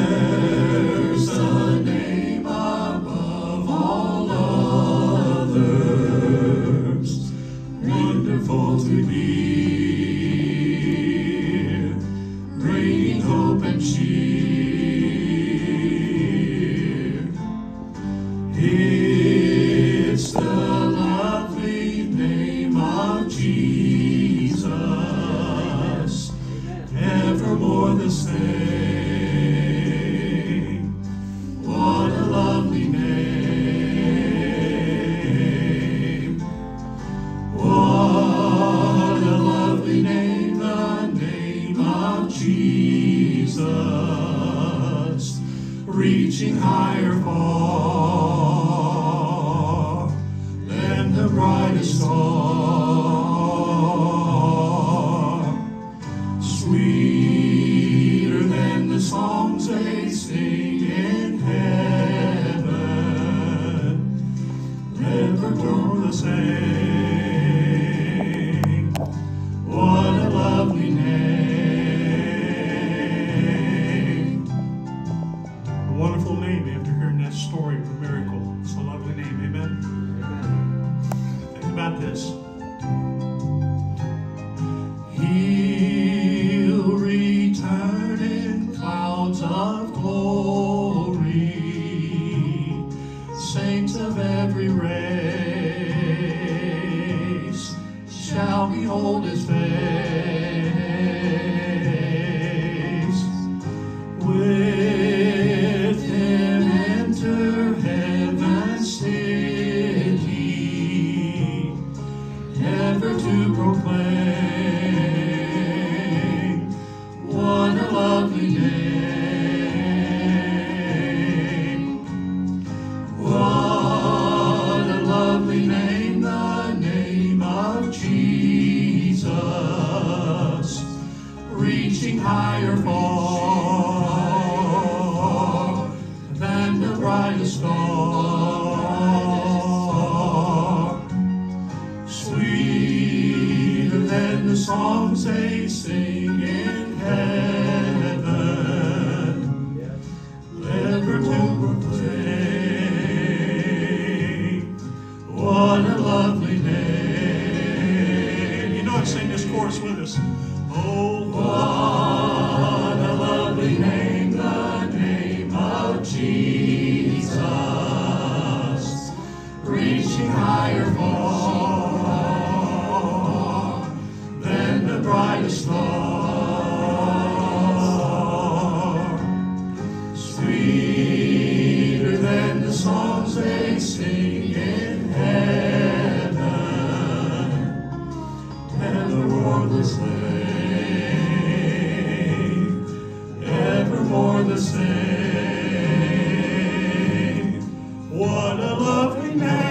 There's a name above all others, wonderful to hear, bringing hope and cheer. It's the lovely name of Jesus, evermore the same. What a lovely name. What a lovely name, the name of Jesus, reaching higher far than the brightest star, sweeter than the songs they sing in heaven, never grow the same. What a lovely name. A wonderful name after hearing that story of a miracle. It's a lovely name, amen? Think about this. He'll return in clouds of glory, saints of every race shall behold his face. With him enter heaven's city, ever to proclaim. What a lovely name. What a lovely name, the name of Jesus, reaching higher far than the brightest star, sweeter than the songs they sing in heaven, ever to proclaim. What a lovely name. You know it, sing this chorus with us. Oh, what a lovely name, the name of Jesus, reaching higher far than the brightest star, sweeter than the songs they sing in heaven, never more the same, evermore the same. What a lovely name.